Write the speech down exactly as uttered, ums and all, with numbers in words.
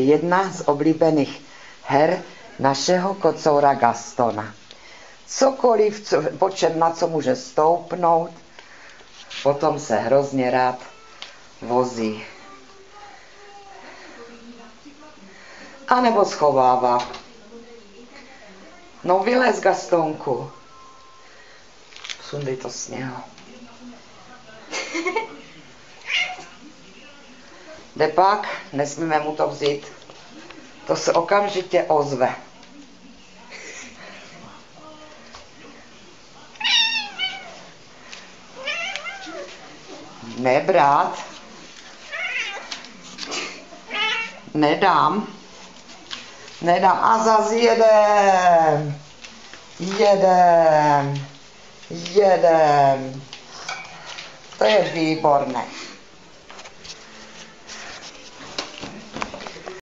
jedna z oblíbených her našeho kocoura Gastona. Cokoliv, co, počet na co může stoupnout, potom se hrozně rád vozí. A nebo schovává. No vylez, Gastonku. Sundej to z něho. Jde pak, nesmíme mu to vzít. To se okamžitě ozve. Nebrat. Nedám. Nedám. A zas jedem. Jedem. Jedem. To je výborné.